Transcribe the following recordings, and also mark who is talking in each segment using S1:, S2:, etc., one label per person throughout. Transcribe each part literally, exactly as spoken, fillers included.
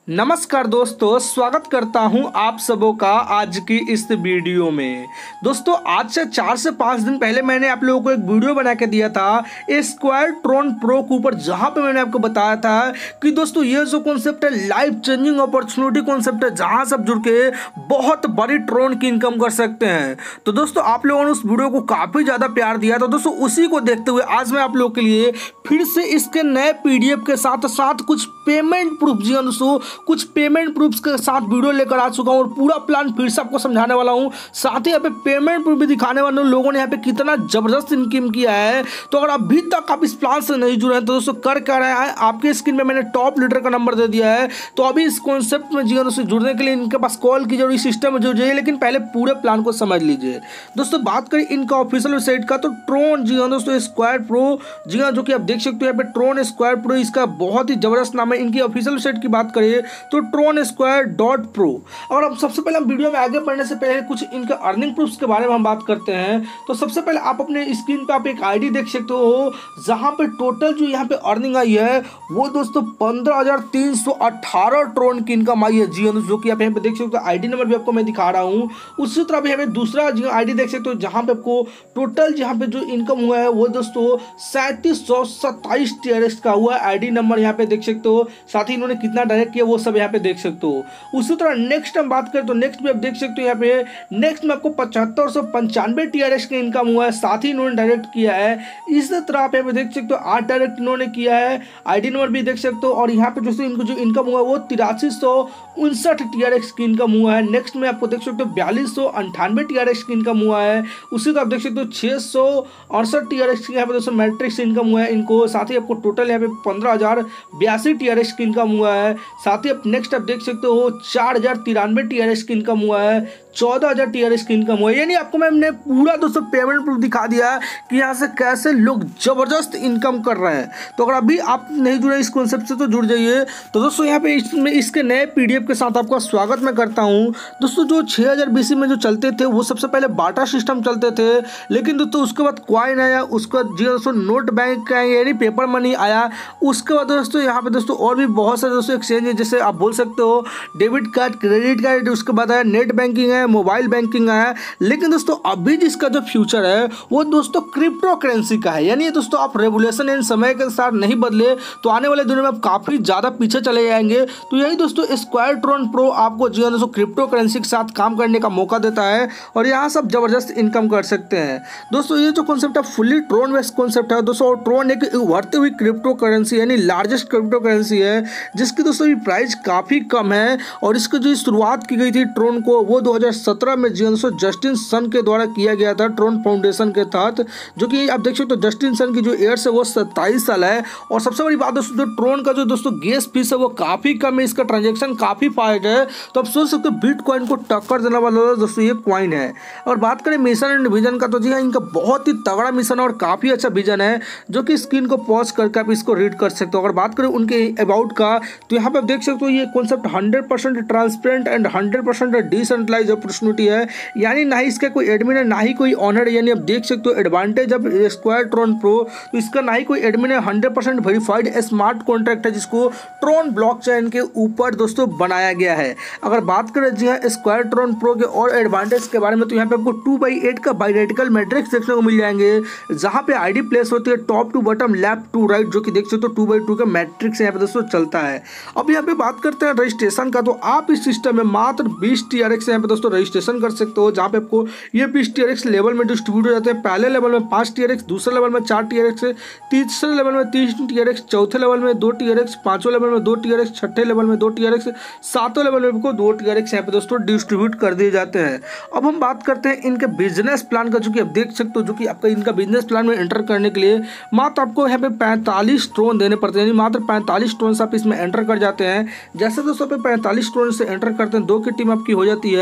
S1: नमस्कार दोस्तों, स्वागत करता हूं आप सबों का आज की इस वीडियो में। दोस्तों आज से चार से पाँच दिन पहले मैंने आप लोगों को एक वीडियो बना के दिया था स्क्वायर ट्रॉन प्रो के ऊपर, जहां पे मैंने आपको बताया था कि दोस्तों ये जो कॉन्सेप्ट है लाइफ चेंजिंग अपॉर्चुनिटी कॉन्सेप्ट है, जहां सब जुड़ के बहुत बड़ी ट्रॉन की इनकम कर सकते हैं। तो दोस्तों आप लोगों ने उस वीडियो को काफ़ी ज़्यादा प्यार दिया, तो दोस्तों उसी को देखते हुए आज मैं आप लोगों के लिए फिर से इसके नए पीडीएफ के साथ साथ कुछ पेमेंट प्रूफ, जी हाँ दोस्तों, कुछ पेमेंट प्रूफ्स के साथ वीडियो लेकर आ चुका हूं और पूरा प्लान फिर से आपको समझाने वाला हूं। साथ ही यहाँ पे पेमेंट प्रूफ भी दिखाने वाले हूं, लोगों ने यहाँ पे कितना जबरदस्त इनकम किया है। तो अगर अभी तक आप इस प्लान से नहीं जुड़े हैं तो दोस्तों कर क्या रहे हैं, आपके स्क्रीन में मैंने टॉप लीडर का नंबर दे दिया है। तो अभी इस कॉन्सेप्ट में जी हाँ दोस्तों जुड़ने के लिए इनके पास कॉल की जरूरी सिस्टम में जुड़ जाइए, लेकिन पहले पूरे प्लान को समझ लीजिए। दोस्तों बात करें इनका ऑफिशियल वेबसाइट का, तो ट्रोन जी हाँ दोस्तों स्क्वायर प्रो, जी हाँ जो कि आप देख सकते हो यहाँ पे ट्रोन स्क्वायर प्रो, इसका बहुत ही जबरदस्त नाम है। इनकी ऑफिशियल वेबसाइट की बात करें तो ट्रोन स्क्वायर डॉट प्रो। और अब सबसे पहले हम वीडियो में आगे बढ़ने से पहले कुछ इनके अर्निंग प्रूफ्स के बारे में हम बात करते हैं। तो सबसे पहले आप अपने स्क्रीन पे आप एक आईडी देख सकते हो, जहां पे टोटल जो यहाँ पे अर्निंग आई है वो दोस्तों पंद्रह हजार तीन सौ अठारह ट्रोन की इनकम आई है। जी हाँ, जो कि आप यहाँ पे देख सकते हो, आईडी नंबर भी आपको मैं दिखा रहा हूँ। उसी तरह भी हमें दूसरा जी आईडी देख सकते हो, जहाँ पे आपको टोटल जहाँ पे जो इनकम हुआ है वो दोस्तों सैंतीस सौ सत्ताईस टीआरएक्स का हुआ है। आईडी नंबर यहाँ पे देख सकते हो, साथ ही इन्होंने कितना डायरेक्ट किया वो सब यहाँ पे देख सकते हो। उसी तरह नेक्स्ट हम बात करें तो नेक्स्ट भी आप देख सकते हो, यहाँ पे नेक्स्ट में आपको पचहत्तर सौ पंचानवे टीआरएक्स का इनकम हुआ है, साथ ही इन्होंने डायरेक्ट किया है। इसी तरह आप यहाँ पे देख सकते हो आठ डायरेक्ट इन्होंने किया है, आईडी नंबर भी देख सकते हो। और यहाँ पे दोस्तों इनको जो इनकम हुआ है वो तिरासी सौ उनसठ टीआरएक्स की इनकम हुआ है। नेक्स्ट में आपको देख सकते हो बयालीस सौ अंठानवे टीआरएक्स की इनकम हुआ है। उसी तरह आप देख सकते हो छह सौ अड़सठ टीआरएक्स की यहाँ पे दोस्तों मैट्रिक्स इनकम हुआ है इनको। साथ ही आपको टोटल यहाँ पे पंद्रह हजार बयासी टीआरएक्स की इनकम हुआ है। साथ ही आप नेक्स्ट आप देख सकते हो चार हजार तिरानवे टीआरएक्स की इनकम हुआ है, चौदह हजार टीआरएक्स की इनकम हुआ है। यानी आपको मैंने पूरा दोस्तों पेमेंट प्रूफ दिखा दिया कि यहाँ से कैसे लोग जबरदस्त इनकम कर रहे हैं। तो अगर अभी आप नहीं जुड़े इस कॉन्सेप्ट से तो जुड़ जाइए। तो दोस्तों यहाँ पे इसमें इसके नए पीडीएफ के साथ आपका स्वागत मैं करता हूँ। दोस्तों जो छः हजार बीसी में जो चलते थे वो सबसे पहले बाटा सिस्टम चलते थे, लेकिन दोस्तों उसके बाद क्वाइन आया, उसके बाद जी दोस्तों नोट बैंक का यानी पेपर मनी आया। उसके बाद दोस्तों यहाँ पे दोस्तों और भी बहुत सारे दोस्तों एक्सचेंज है, जैसे आप बोल सकते हो डेबिट कार्ड, क्रेडिट कार्ड, उसके बाद आया नेट बैंकिंग है, मोबाइल बैंकिंग है। लेकिन दोस्तों अभी जिसका जो फ्यूचर है वो दोस्तों क्रिप्टो करेंसी का है। यानी दोस्तों आप रेगुलेशन इन समय के साथ नहीं बदले तो आने वाले दिनों में आप काफ़ी ज़्यादा पीछे चले जाएंगे। तो यही दोस्तों स्क्वायर ट्रॉन प्रो आपको जी दोस्तों क्रिप्टो करेंसी के साथ काम करने का मौका देता है और यहाँ सब जबरदस्त इनकम कर सकते हैं। दोस्तों ये जो कॉन्सेप्ट है फुली ट्रोन बेस्ड कॉन्सेप्ट है दोस्तों। ट्रोन एक उभरती हुई क्रिप्टो करेंसी यानी लार्जेस्ट क्रिप्टो करेंसी है, जिसकी दोस्तों ये प्राइस काफ़ी कम है। और इसकी जो शुरुआत की गई थी ट्रोन को वो दो हज़ार सत्रह में जी दोस्तों जस्टिन सन के द्वारा किया गया था, ट्रोन फाउंडेशन के तहत, जो कि आप देख सकते हो जस्टिन सन की जो एयर्स है वो सत्ताईस साल है। और सबसे बड़ी बात दोस्तों जो ट्रोन का जो दोस्तों गैस फीस है वो काफ़ी कम है, इसका ट्रांजेक्शन काफ़ी फास्ट है। तो आप सोच सकते हो बिटकॉइन को टक्कर देने वाला दोस्तों ये कॉइन है। और बात करें मिशन एंड विजन का, तो जी हाँ इनका बहुत ही तगड़ा मिशन और काफ़ी अच्छा विजन है, जो कि स्क्रीन को पॉज करके आप इसको रीड कर सकते हो। अगर बात करें उनके अबाउट का, तो यहाँ पे आप देख सकते हो ये concept hundred percent transparent and hundred percent decentralize opportunity है। यानी ना ही इसका कोई एडमिन है ना ही कोई ऑनर है। यानी आप देख सकते हो advantage of square Tron pro, तो इसका ना ही कोई एडमिन है, hundred percent verified smart contract है जिसको ट्रॉन ब्लॉकचेन के ऊपर दोस्तों बनाया गया है। अगर बात करें जी हाँ स्क्वायर ट्रॉन प्रो के और एडवांटेज के बारे में, तो यहाँ पे आपको टू बाई एट का बाइरेटिकल मैट्रिक्स देखने को मिल जाएंगे, जहाँ पे आईडी प्लेस होती है top to bottom left to right, जो कि देख सकते हो टू बाई टू का मैट्रिक्स यहाँ पे दोस्तों चलता है। अब यहाँ पे बात करते हैं रजिस्ट्रेशन का, तो आप इस सिस्टम में मात्र बीस टीआरएक्स यहाँ पे दोस्तों रजिस्ट्रेशन कर सकते हो, जहाँ पे आपको ये बीस टीआरएक्स लेवल में डिस्ट्रीब्यूट हो जाते हैं। पहले लेवल में पाँच टीआरएक्स, दूसरे लेवल में चार टीआरएक्स, तीसरे लेवल में तीन टीआरएक्स, चौथे लेवल में दो टीआरएक्स, पांचवें लेवल में दो टीआरएक्स, छठे लेवल में दो टीआरएक्स, सातवें लेवल में आपको दो टीआरएक्स यहाँ पे दोस्तों डिस्ट्रीब्यूट कर दिए जाते हैं। अब हम बात करते हैं इनके बिजनेस प्लान का, जो कि आप देख सकते हो, जो कि आपका इनका बिजनेस प्लान में एंटर करने के लिए मात्र आपको यहाँ पे पैंतालीस ट्रोन देने पड़ते हैं। यानी मात्र पैंतालीस ट्रोन आप इसमें एंटर कर जाते हैं। जैसे दोस्तों पे पैंतालीस ट्रोन से एंटर करते हैं, दो की टीम आपकी हो जाती है,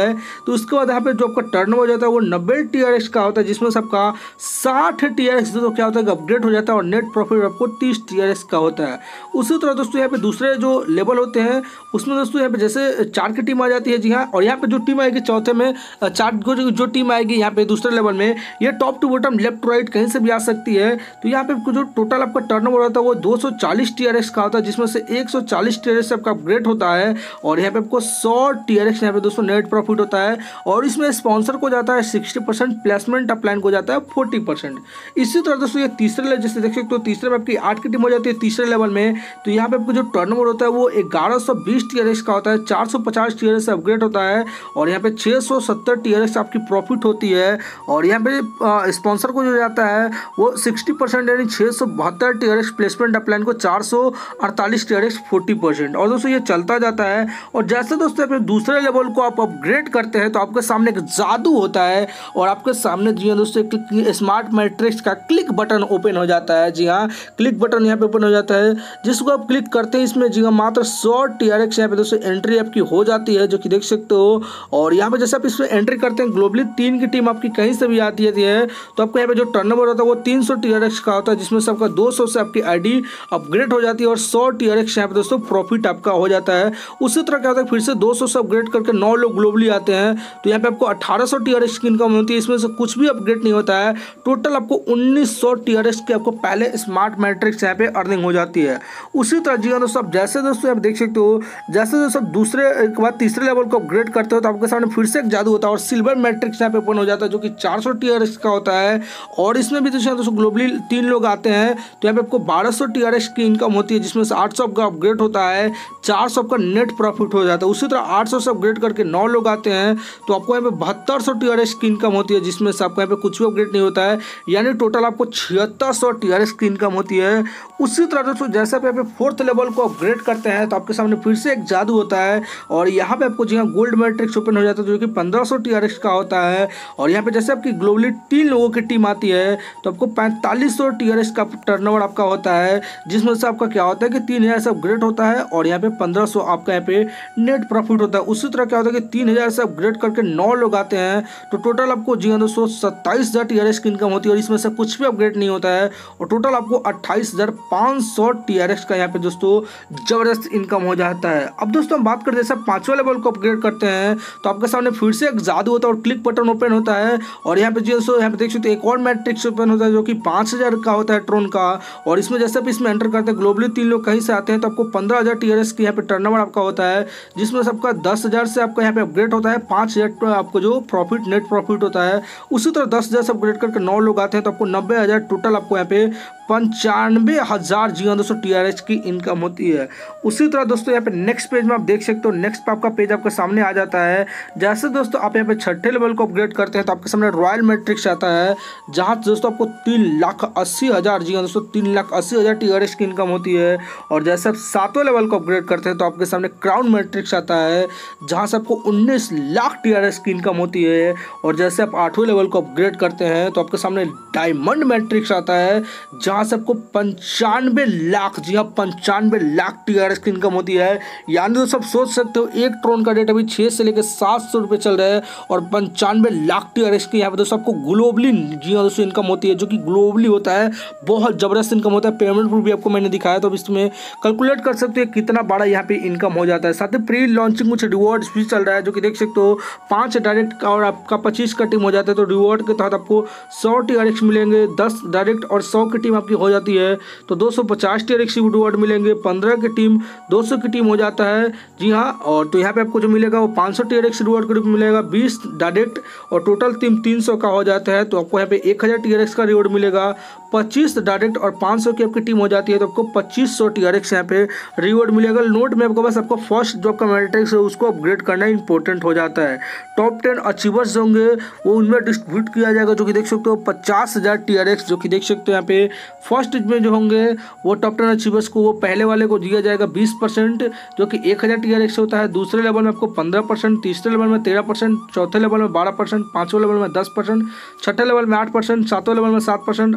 S1: तो उसके बाद यहाँ पे जो आपका टर्न हो जाता है वो नब्बे टी आर एक्स का होता है, जिसमें से आपका साठ टी आर एक्स तो क्या होता है अपग्रेड हो जाता है और नेट प्रॉफिट आपको तीस टी आर एक्स का होता है। उसी तरह दोस्तों यहाँ पे दूसरे जो लेवल होते हैं उसमें दोस्तों यहाँ पे जैसे चार की टीम आ जाती है, जी हाँ, और यहाँ पे जो टीम आएगी चौथे में चार को जो, जो टीम आएगी यहाँ पे दूसरे लेवल में, ये top to bottom left right कहीं से भी आ सकती है। तो यहाँ पे जो टोटल आपका टर्नओवर होता है वो दो सौ चालीस टी आर एक्स का होता है, जिसमें से एक सौ चालीस टी आर एक्स आपका अपग्रेड होता है और यहाँ पे आपको सौ टी आर एक्स यहाँ पे दोस्तों नेट प्रॉफिट होता है। और इसमें स्पॉन्सर को जाता है सिक्सटी परसेंट, प्लेसमेंट अपलाइन को जाता है फोर्टी परसेंट। इसी तरह दोस्तों ये तीसरे लेवल जैसे देख सकते हो, तीसरे में आपकी आठ की टीम हो जाती है तीसरे लेवल में, तो यहाँ पे आपको जो टर्नओवर होता है वो ग्यारह सौ बीस टी आर एक्स का होता है, चार सौ पचास टी आर एक्स अपग्रेड होता है और यहाँ पे छः सौ सत्तर टी आर एक्स आपकी प्रॉफिट होती है। और यहाँ पे स्पॉन्सर को जो जाता है वो सिक्सटी परसेंट यानी छः सौ बहत्तर T R X, placement upline को चार सौ अड़तालीस T R X forty percent. और दोस्तों ये चलता जाता है। और जैसे दोस्तों अपने दूसरे लेवल को आप अपग्रेड करते हैं तो आपके सामने एक जादू होता है और आपके सामने जी हाँ दोस्तों स्मार्ट मैट्रिक्स का क्लिक बटन ओपन हो जाता है। जी हाँ, क्लिक बटन यहाँ पे ओपन हो जाता है, जिसको आप क्लिक करते हैं इसमें जी हाँ मात्र सौ टी आर एक्स यहाँ पे दोस्तों एंट्री आपकी हो जाती है, जो कि देख सकते हो। और यहाँ पे जैसे आप इसमें एंट्री करते हैं ग्लोबली तीन की टीम आपकी कहीं से भी आती है तो आपको यहाँ पे जो टर्नओवर होता है वो तीन सौ टी आर एक्स का होता है, जिसमें से आपका दो सौ से आपकी आईडी अपग्रेड हो जाती है और सौ टी आर एक्स यहाँ पे दोस्तों प्रॉफिट आपका हो जाता है। उसी तरह क्या होता है फिर से दो सौ से अपग्रेड करके नौ लोग ग्लोबली आते हैं तो यहाँ पे आपको अठारह सौ टी आर एक्स की इनकम होती है, इसमें से कुछ भी अपग्रेड नहीं होता है। टोटल आपको उन्नीस सौ टी आर एक्स की आपको पहले स्मार्ट मैट्रिक्स यहाँ पे अर्निंग हो जाती है। उसी तरह जी हाँ दोस्तों आप जैसे दोस्तों आप देख सकते हो, जैसे दोस्तों दूसरे एक बार तीसरे लेवल को अपग्रेड करते हो तो आपके सामने फिर से एक जादू होता है और सिल्वर मैट्रिक्स यहाँ पे ओपन हो जाता है, जो कि चार सौ टी आर एक्स का होता है। और इसमें भी दोस्तों ग्लोबली तीन लोग आते हैं तो यहाँ पे आपको बारह सौ टी आर एक्स की इनकम होती है, जिसमें से आठ सौ का अपग्रेड होता है, चार सौ का नेट प्रॉफिट हो जाता है। उसी तरह आठ सौ से अपग्रेड करके नौ लोग आते हैं तो आपको यहाँ पे बहत्तर सौ टी आर एक्स की इनकम होती है, जिसमें से आपको यहाँ पे कुछ भी अपग्रेड नहीं होता है, यानी टोटल आपको छिहत्तर सौ टी आर एक्स की इनकम होती है। उसी तरह दोस्तों जैसे आप यहाँ पे फोर्थ लेवल को अपग्रेड करते हैं तो आपके सामने फिर से एक जादू होता है और यहाँ पे आपको जी हाँ गोल्ड मैट्रिक्स ओपन हो जाता है, जो कि पंद्रह सौ टी आर एक्स का होता है। और यहाँ पे जैसे आपकी ग्लोबली तीन लोगों की टीम आती है तो आपको पैंतालीस सौ टी आर एक्स का टर्नओवर आपका होता है, जिसमें से आपका क्या होता है कि तीन हज़ार से अपग्रेड होता है और यहाँ पे पंद्रह सौ आपका यहाँ पे नेट प्रॉफिट होता है। उसी तरह क्या होता है कि तीन हज़ार से अपग्रेड करके नौ लोग आते हैं तो टोटल आपको जी हाँ दोस्तों सत्ताईस हज़ार टी आर एक्स की इनकम होती है और इसमें से कुछ भी अपग्रेड नहीं होता है और टोटल आपको अट्ठाईस हज़ार पाँच सौ टी आर एक्स का यहाँ पे दोस्तों जबरदस्त इनकम हो जाता है। अब दोस्तों हम बात करते हैं जैसे पांचवें लेवल को अपग्रेड करते हैं तो आपके सामने फिर से एक जादू होता है और क्लिक बटन ओपन होता है और यहाँ पे जो दोस्तों यहाँ पे देख सकते हैं एक और मैट्रिक्स ओपन होता है, जो कि पाँच हज़ार का होता है ट्रोन का। और इसमें जैसे आप इसमें एंटर करते हैं ग्लोबली तीन लोग कहीं से आते हैं तो आपको पंद्रह हज़ार टी आर एक्स की यहाँ पे टर्नओवर आपका होता है, जिसमें से आपका दस हज़ार से आपका यहाँ पे अपग्रेड होता है, पाँच हज़ार आपको जो प्रॉफिट नेट प्रॉफिट होता है। उसी तरह दस हज़ार से अपग्रेड करके नौ लोग आते हैं तो आपको नब्बे हज़ार टोटल आपको यहाँ पे पंचानवे हज़ार जी हाँ दोस्तों टी आर एक्स की इनकम होती है। उसी तरह दोस्तों यहाँ पे नेक्स्ट पेज में आप देख सकते हो, नेक्स्ट पे आपका पेज आपके सामने आ जाता है। जैसे दोस्तों आप यहाँ पे छठे लेवल को अपग्रेड करते हैं तो आपके सामने रॉयल मैट्रिक्स आता है, जहाँ दोस्तों आपको तीन लाख अस्सी हज़ार जी हाँ दोस्तों तीन लाख अस्सी हज़ार टी आर एक्स की इनकम होती है। और जैसे आप सातवें लेवल को अपग्रेड करते हैं तो आपके सामने क्राउन मैट्रिक्स आता है, जहाँ से आपको उन्नीस लाख टी आर एक्स की इनकम होती है। और जैसे आप आठवें लेवल को अपग्रेड करते हैं तो आपके सामने डायमंड मैट्रिक्स आता है, जहाँ से आपको पंचानवे लाख जी हाँ पंचानवे लाख टी आर एक्स की इनकम होती है। यानी दोस्तों आप सोच सकते हो एक ट्रोन का रेट अभी छः से लेकर सात सौ रुपये चल रहा है और पंचानवे लाख टी आर एक्स की यहाँ पे दोस्तों आपको ग्लोबली जी हाँ दोस्तों इनकम होती है, जो कि ग्लोबली होता है, बहुत जबरदस्त इनकम होता है। पेमेंट प्रूफ भी आपको मैंने दिखाया तो इसमें कैलकुलेट कर सकते हो कितना बड़ा यहाँ पे इनकम हो जाता है। साथ ही प्री लॉन्चिंग कुछ रिवॉर्ड्स भी चल रहा है, जो कि देख सकते हो पाँच डायरेक्ट का और आपका पच्चीस का टीम हो जाता है तो रिवॉर्ड के तहत आपको सौ टी आर एक्स मिलेंगे, दस डायरेक्ट और सौ की टीम आपकी हो जाती है तो दो सौ पचास टी आर एक्स रिवॉर्ड मिलेंगे, पंद्रह की टीम दो सौ की टीम हो जाता है जी हाँ। और तो यहाँ पे आपको जो मिलेगा वो पाँच सौ टी आर एक्स रिवॉर्ड के रूप में मिलेगा, बीस डायरेक्ट और टोटल टीम तीन सौ का हो जाता है तो आपको यहाँ पे एक हज़ार टी आर एक्स का रिवॉर्ड मिलेगा, पच्चीस डायरेक्ट और पाँच सौ की आपकी टीम हो जाती है तो आपको पच्चीस सौ टी आर एक्स यहाँ पे रिवॉर्ड मिलेगा। नोट में आपको बस आपको फर्स्ट जो आपका मैट्रिक्स है उसको अपग्रेड करना इंपॉर्टेंट हो जाता है। टॉप टेन अचीवर्स होंगे वो उनमें डिस्ट्रीब्यूट किया जाएगा, जो कि देख सकते हो पचास हज़ार टी आर एक्स, जो कि देख सकते हो यहाँ पे फर्स्ट में जो होंगे वो टॉप टेन अचीवर्स को वो पहले वाले को दिया जाएगा बीस परसेंट, जो कि एक हज़ार टी आर एक्स होता है। दूसरे लेवल में आपको पंद्रह परसेंट, तीसरे लेवल में तेरह परसेंट, चौथे लेवल में बारह परसेंट, पाँचवें लेवल में दस परसेंट, छठे लेवल में आठ परसेंट, सातवें लेवल में सात परसेंट, आठवें लेवल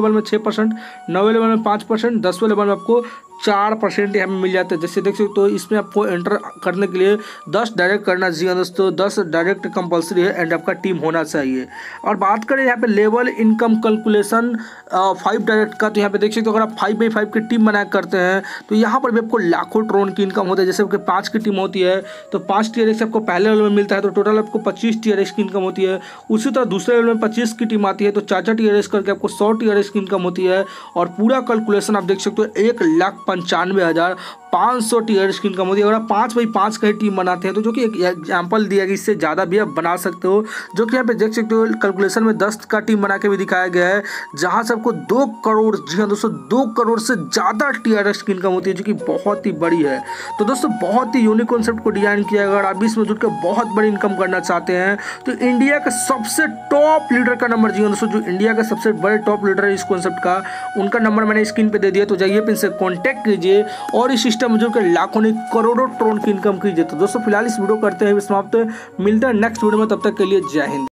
S1: लेवल में छः परसेंट, नौवें लेवल में पाँच परसेंट, दसवें लेवल में आपको चार परसेंट यहाँ में मिल जाता है। जैसे देख सकते हो तो इसमें आपको एंटर करने के लिए दस डायरेक्ट करना चाहिए दोस्तों, दस डायरेक्ट कंपलसरी है एंड आपका टीम होना चाहिए। और बात करें यहाँ पे level income calculation five direct का, तो यहाँ पे देख सकते हो अगर आप फाइव बाई फाइव की टीम बना करते हैं तो यहाँ पर भी आपको लाखों ट्रोन की इनकम होती है। जैसे आपके पाँच की टीम होती है तो पाँच टी आर एक्स आपको पहले लेवल में मिलता है, तो टोटल आपको पच्चीस टी आर एक्स की इनकम होती है। उसी तरह दूसरे लेवल में पच्चीस की टीम आती है तो चार चार टी आर एक्स करके आपको सौ टी आर एक्स की इनकम होती है। और पूरा कैलकुलेशन आप देख सकते हो एक लाख पंचानवे हज़ार पाँच सौ टी आर एक्स की इनकम होती है। अगर आप पाँच बाई पाँच का ही टीम बनाते हैं तो जो कि एक एग्जाम्पल दिया गया, इससे ज़्यादा भी आप बना सकते हो, जो कि यहाँ पे देख सकते हो कैलकुलेशन में दस का टीम बना के भी दिखाया गया है, जहाँ से आपको दो करोड़, जी हाँ दोस्तों, दो करोड़ से ज़्यादा टी आर एक्स की इनकम होती है, जो कि बहुत ही बड़ी है। तो दोस्तों बहुत ही यूनिक कॉन्सेप्ट को डिजाइन किया है। अगर आप इसमें जुट कर बहुत बड़ी इनकम करना चाहते हैं तो इंडिया का सबसे टॉप लीडर का नंबर, जी हाँ दोस्तों, जो इंडिया का सबसे बड़े टॉप लीडर है इस कॉन्सेप्ट का, उनका नंबर मैंने स्क्रीन पे दे दिया, तो जाइए इनसे कॉन्टैक्ट कीजिए और इस सिस्टम में जुड़कर लाखों नहीं करोड़ों ट्रोन की इनकम कीजिए। तो दोस्तों फिलहाल इस वीडियो करते हैं समाप्त, मिलते हैं नेक्स्ट वीडियो में, तब तक के लिए जय हिंद।